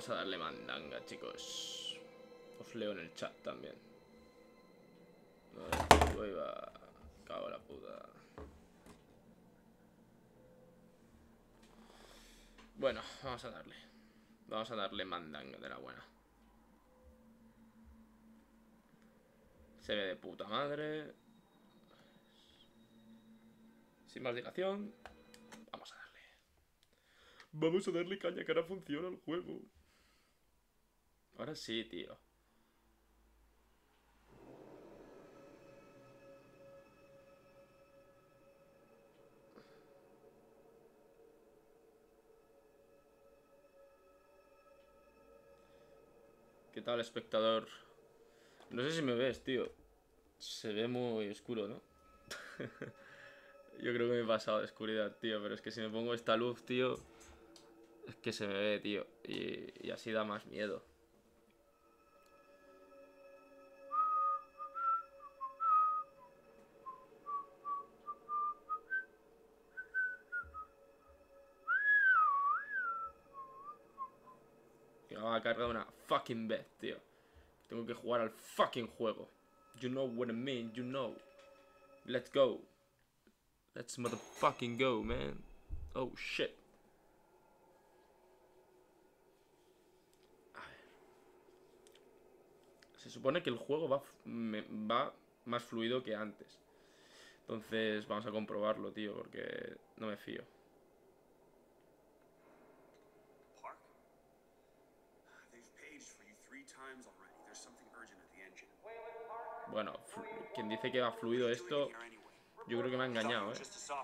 Vamos a darle mandanga, chicos. Os leo en el chat también. Ahí va. Cago en la puta. Bueno, vamos a darle. Vamos a darle mandanga de la buena. Se ve de puta madre. Sin más dilación, vamos a darle. Vamos a darle caña, que ahora funciona el juego. Ahora sí, tío. ¿Qué tal, espectador? No sé si me ves, tío. Se ve muy oscuro, ¿no? Yo creo que me he pasado de oscuridad, tío. Pero es que si me pongo esta luz, tío, es que se me ve, tío. Y así da más miedo. Que me va a cargar una fucking vez, tío. Tengo que jugar al fucking juego. You know what I mean, you know. Let's go. Let's motherfucking go, man. Oh, shit. A ver. Se supone que el juego va más fluido que antes. Entonces vamos a comprobarlo, tío, porque no me fío. Bueno, quien dice que va fluido esto, yo creo que me ha engañado, ¿eh?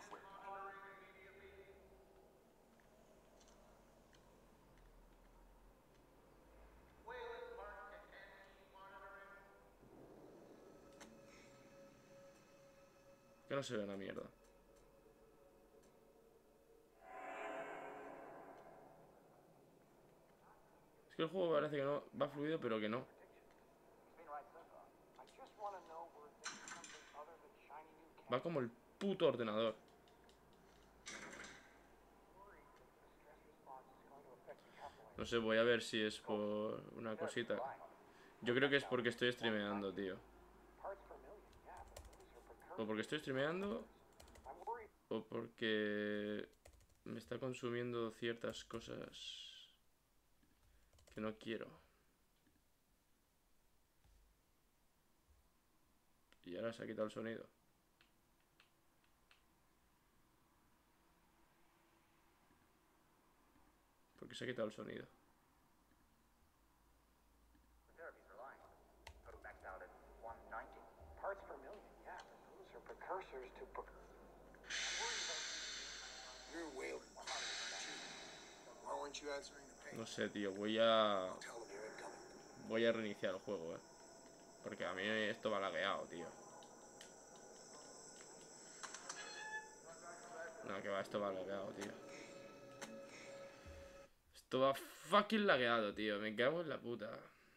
Que no se ve una mierda. Es que el juego parece que no va fluido, pero que no. Va como el puto ordenador. No sé, voy a ver si es por una cosita. Yo creo que es porque estoy streameando, tío. O porque estoy streameando, o porque me está consumiendo ciertas cosas que no quiero. Y ahora se ha quitado el sonido. ¿Por qué se ha quitado el sonido? No sé, tío, voy a reiniciar el juego, porque a mí esto va lagueado, tío. No, que va, esto va lagueado, tío. Esto va fucking lagueado, tío. Me cago en la puta.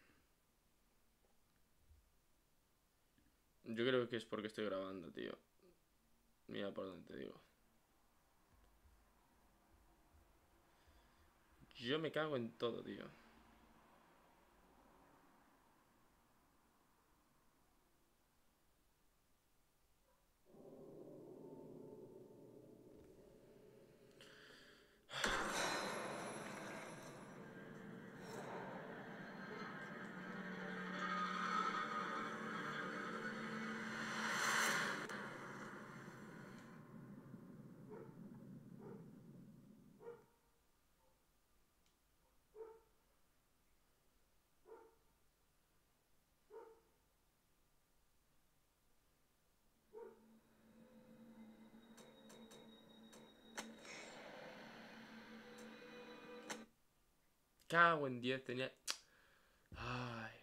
Yo creo que es porque estoy grabando, tío. Mira por dónde te digo. Yo me cago en todo, tío. Cago en 10, tenía... Ay.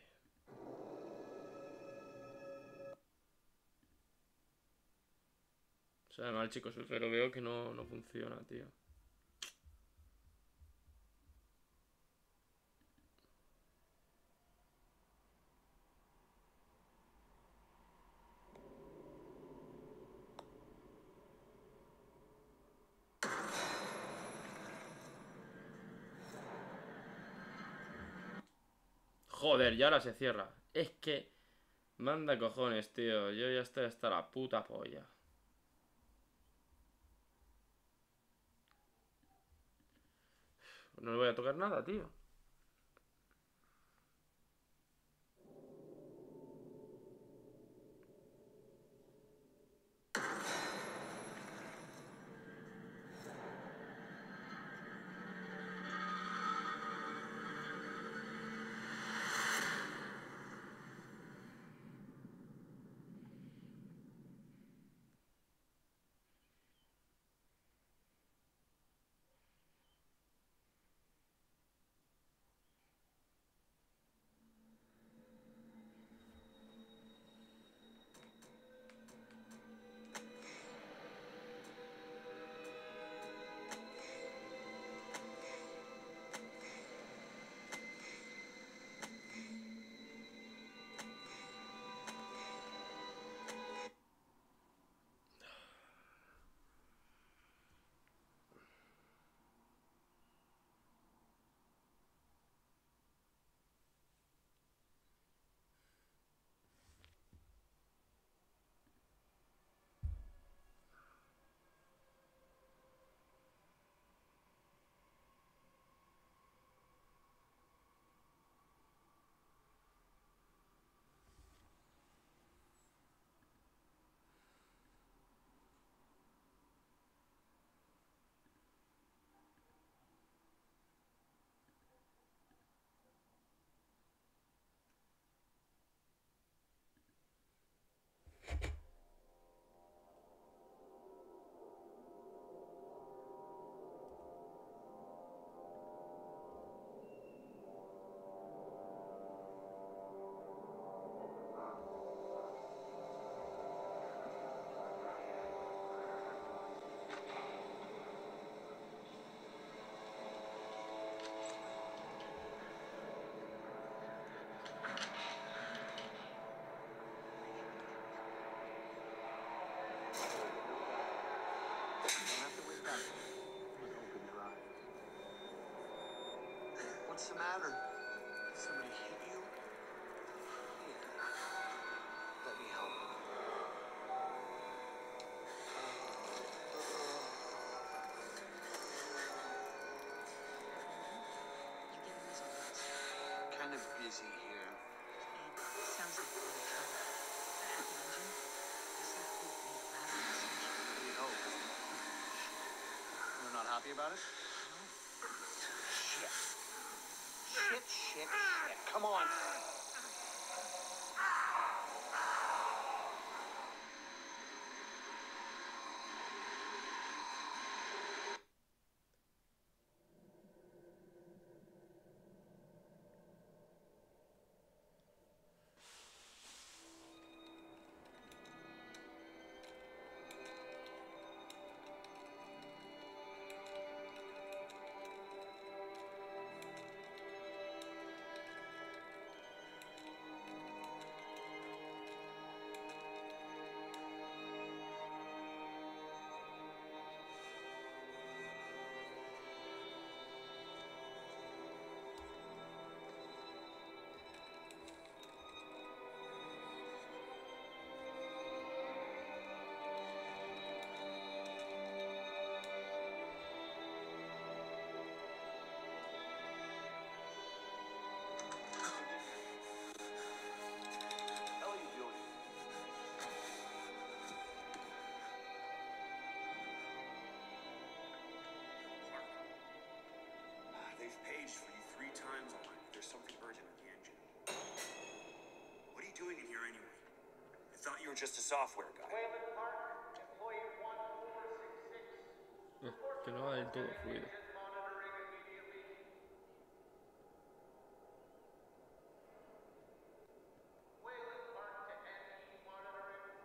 O sea, mal, chicos, pero veo que no funciona, tío. Joder, ya ahora se cierra. Es que... Manda cojones, tío. Yo ya estoy hasta la puta polla. No le voy a tocar nada, tío. What's the matter? Somebody hit you? Here. Let me help. You getting this place? Kind of busy here. It sounds like you're in trouble. At the engine, this is the ladder message. We hope. You're not happy about it? Shit. Shit. Come on. How are you doing? They've paged for you 3 times already. There's something urgent in the engine. What are you doing in here anyway? I thought you were just a software guy. Wayland Park, employee 1466. Que no va del todo fluido. Monitoring immediately. Wayland Park to NE monitoring.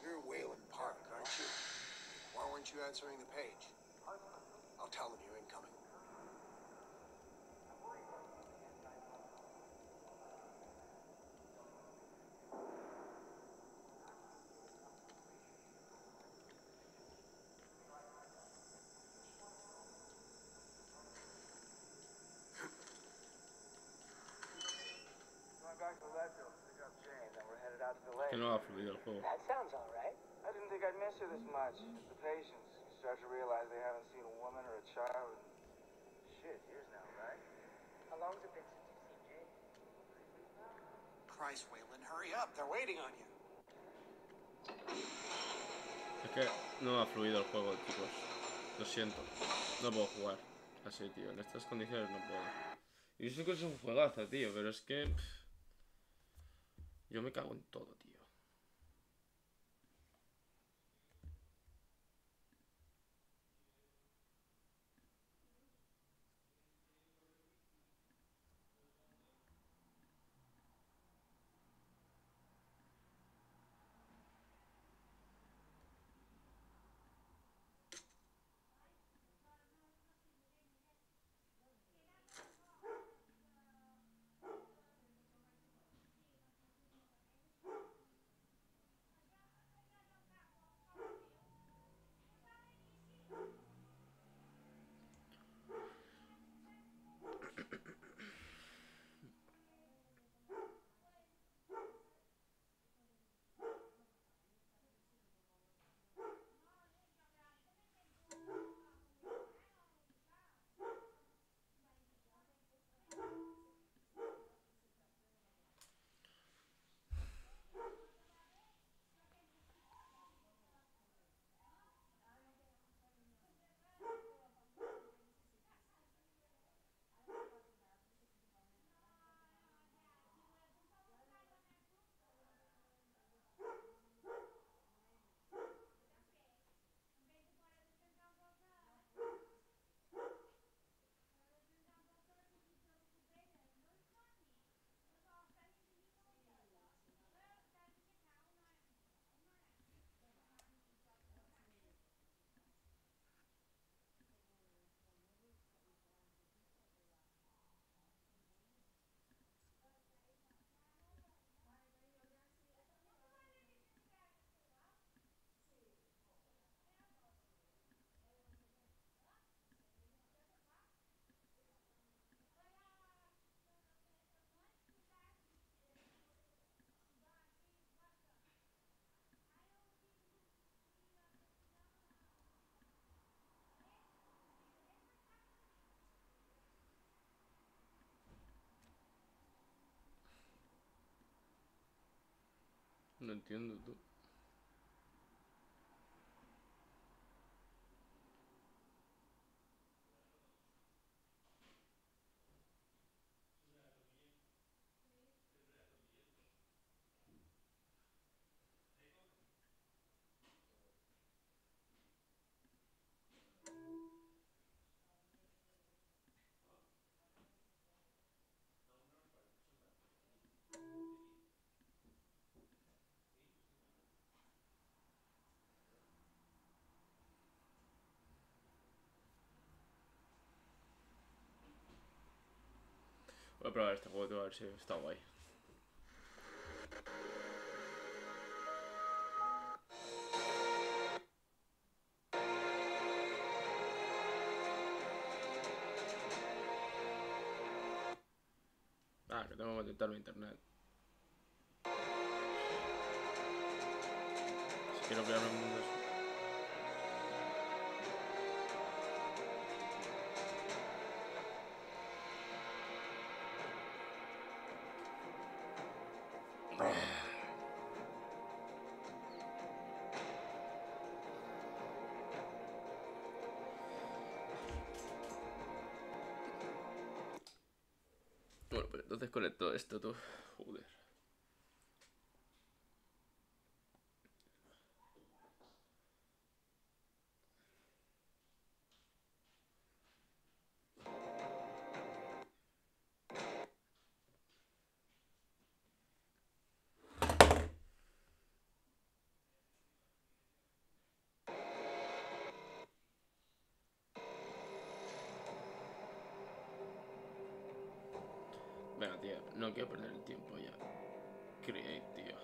You're Wayland Park, aren't you? Why weren't you answering the page? I'll tell them you're incoming. Going back to Leadville to pick up Jane, then we're headed out to the lake. Que no va fluido el juego. That sounds alright. I didn't think I'd miss her this much. It's the patients. You start to realize they haven't seen a woman or a child in shit years now, right? How long's it been since you've seen Jane? Christ, Wayland, hurry up. They're waiting on you. Es que no va fluido el juego, chicos. Lo siento. No puedo jugar así, tío. En estas condiciones no puedo. Y yo sé que es un juegazo, tío, pero es que... yo me cago en todo, tío. No entiendo, tú. Voy a probar este juego, tío, a ver si está guay. Ah, que tengo que conectarme a internet. Si quiero crear un mundo... Bueno, pues entonces conecto esto, tú. Joder. tío. No quiero perder el tiempo ya. Create, tío.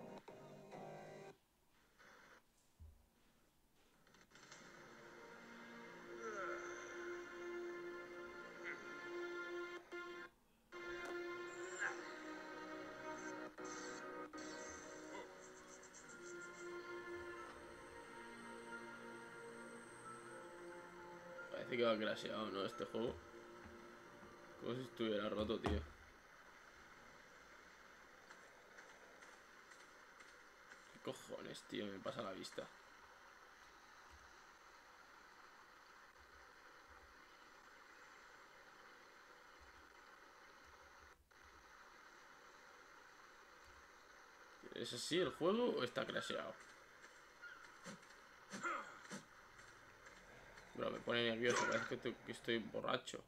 Parece que va crasheado, ¿no? Este juego. Como si estuviera roto, tío. ¿Qué cojones, tío? Me pasa la vista. ¿Es así el juego o está crasheado? Bro, me pone nervioso. Parece que estoy borracho.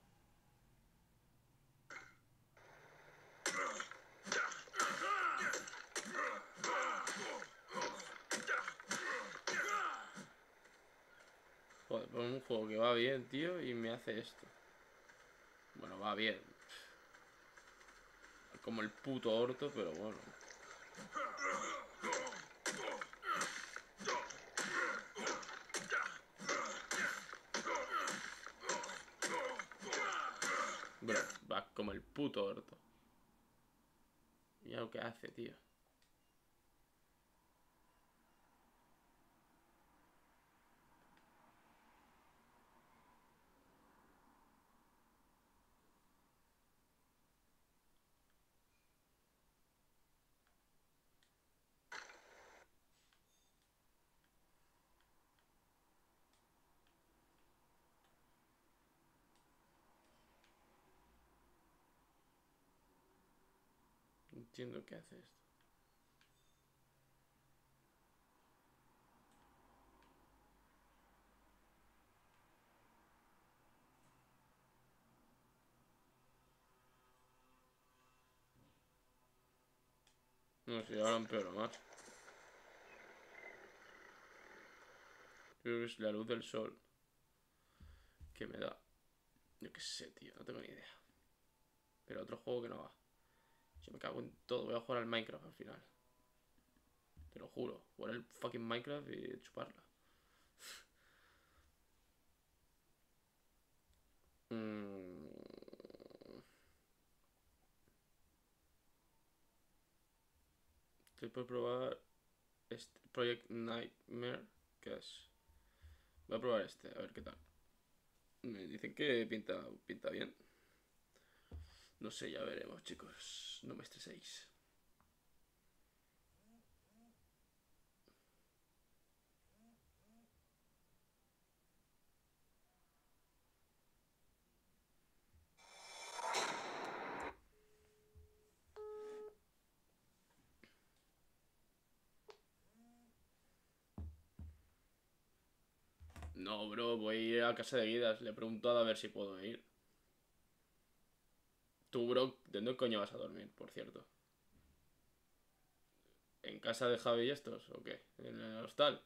Joder, por un juego que va bien, tío, y me hace esto. Bueno, va bien. Como el puto orto, pero bueno. Bro, va como el puto orto. Mira lo que hace, tío. No entiendo qué hace esto. No sé, ahora empeora más. Creo que es la luz del sol que me da. Yo qué sé, tío, no tengo ni idea. Pero otro juego que no va. Yo me cago en todo, voy a jugar al Minecraft al final. Te lo juro, jugar el fucking Minecraft y chuparla. Estoy por probar este Project Nightmare, que es. Voy a probar este, a ver qué tal. Me dicen que pinta bien. No sé, ya veremos, chicos. No me estreséis. No, bro, voy a ir a casa de Guidas. Le he preguntado a ver si puedo ir. Tú, bro, ¿de dónde coño vas a dormir, por cierto? ¿En casa de Javi y estos o qué? ¿En el hostal?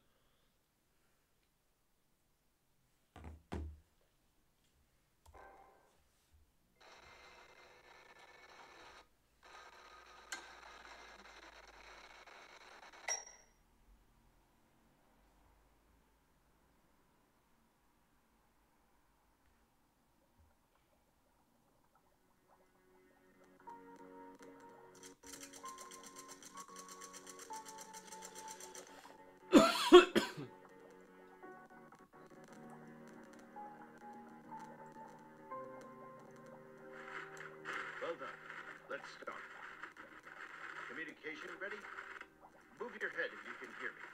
Well done. Let's start. Communication ready? Move your head if you can hear me.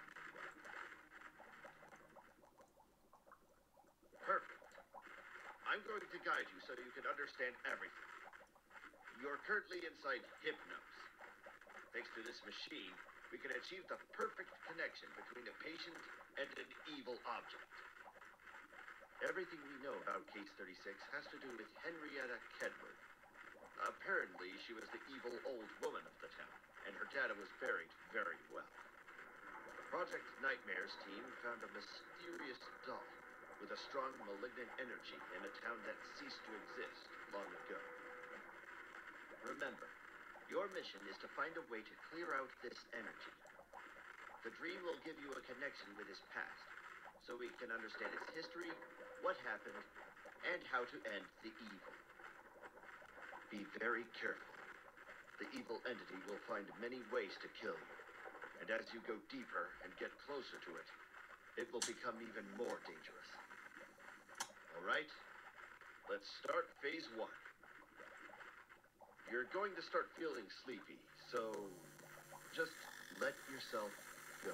Perfect. I'm going to guide you so you can understand everything. You're currently inside Hypnos. Thanks to this machine, we can achieve the perfect connection between a patient and an evil object. Everything we know about Case 36 has to do with Henrietta Kedward. Apparently, she was the evil old woman of the town, and her data was buried very well. The Project Nightmares team found a mysterious doll with a strong malignant energy in a town that ceased to exist long ago. Remember, your mission is to find a way to clear out this energy. The dream will give you a connection with his past, so we can understand its history, what happened, and how to end the evil. Be very careful. The evil entity will find many ways to kill you. And as you go deeper and get closer to it, it will become even more dangerous. All right? Let's start phase 1. You're going to start feeling sleepy, so just let yourself go.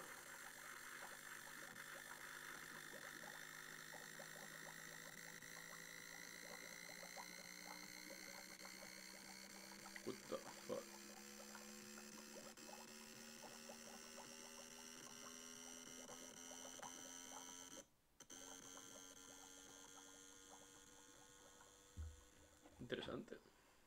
What the fuck? Interesante.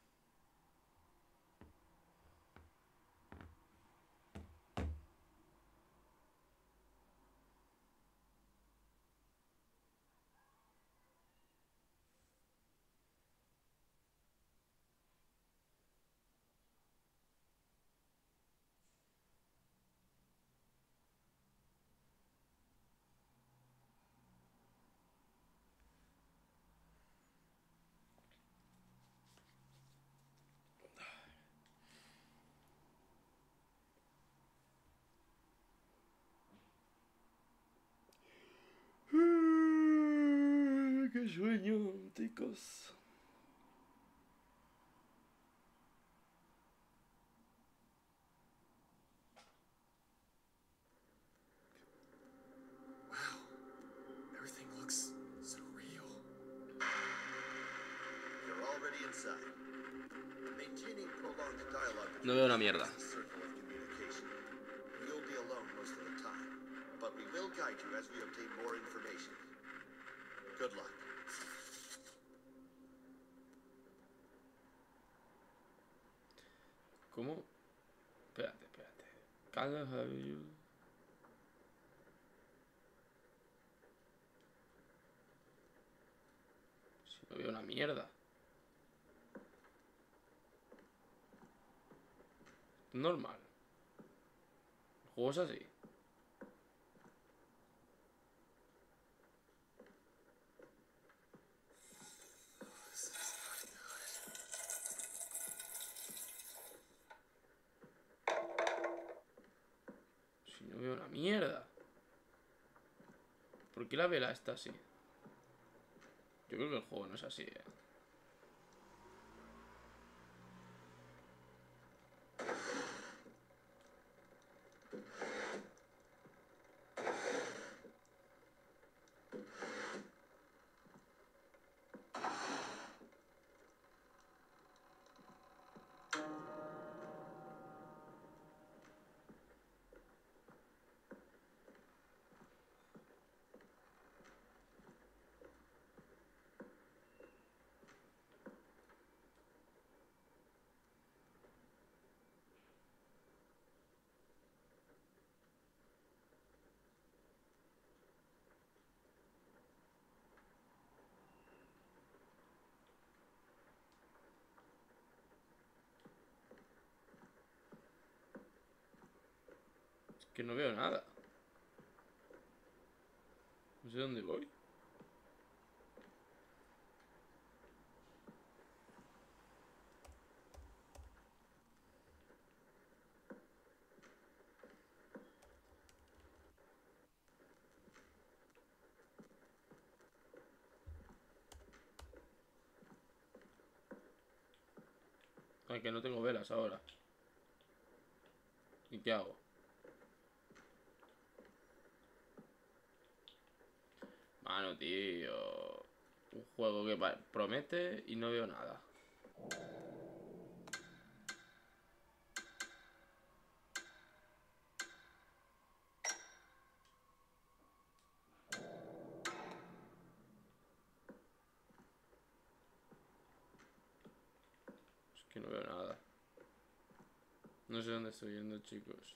Qué sueño, chicos. Everything looks surreal. You're already inside. Maintaining prolonged dialogue No veo una mierda. is a circle of communication. You'll be alone most of the time, but we will guide you as we obtain more information. Good luck. ¿Cómo? Espérate, espérate. Calma, Javier. Si no veo una mierda. Normal. El juego es así. Si no veo una mierda. ¿Por qué la vela está así? Yo creo que el juego no es así, Es que no veo nada. No sé dónde voy. Ay, que no tengo velas ahora. ¿Y qué hago? Mano, tío. Un juego que promete y no veo nada. Es que no veo nada. No sé dónde estoy yendo, chicos.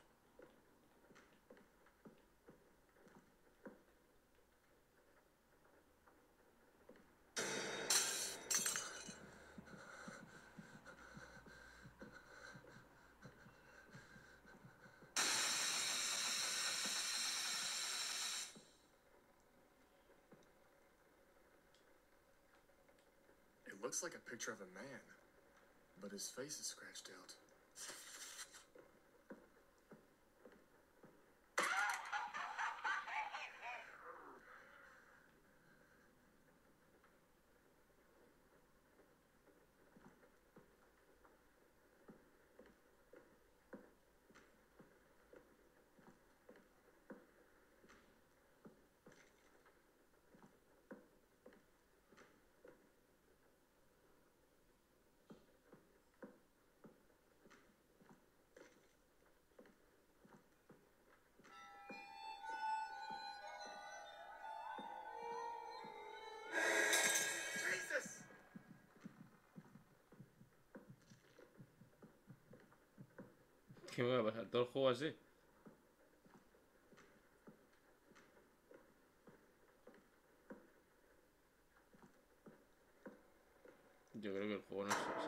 looks like a picture of a man, but his face is scratched out. ¿Qué me va a pasar? ¿Todo el juego así? Yo creo que el juego no es así,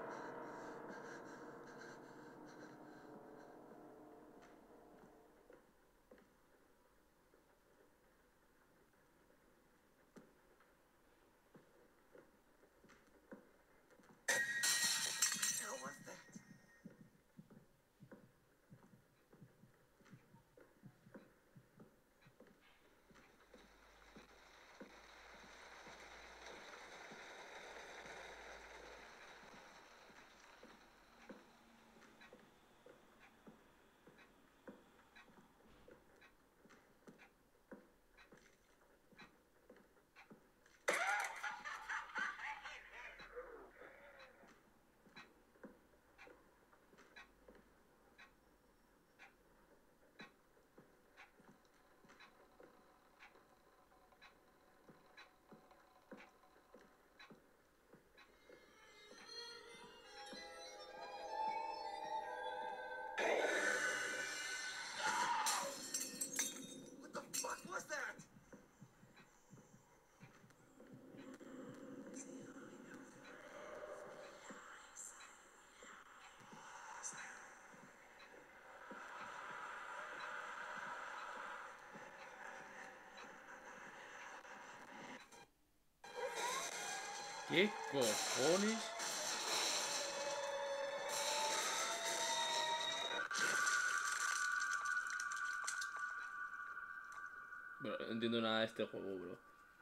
What the fuck was that? ¿Qué cojones? Bro, no entiendo nada de este juego, bro.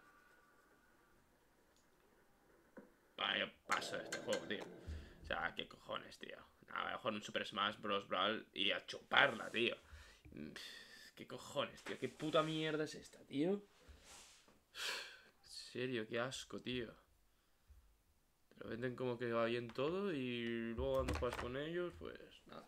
Yo paso de este juego, tío. O sea, ¿qué cojones, tío? A lo mejor un Super Smash Bros. Brawl y a chuparla, tío. ¿Qué cojones, tío? ¿Qué puta mierda es esta, tío? En serio, qué asco, tío. Te lo venden como que va bien todo y luego cuando juegas con ellos, pues nada.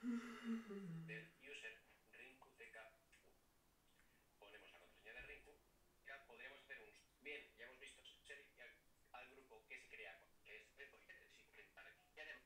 del user RinkuTK1. Ponemos la contraseña de Rinku. Ya podríamos hacer un... Bien, ya hemos visto serie al grupo que se crea, que es Repo y además...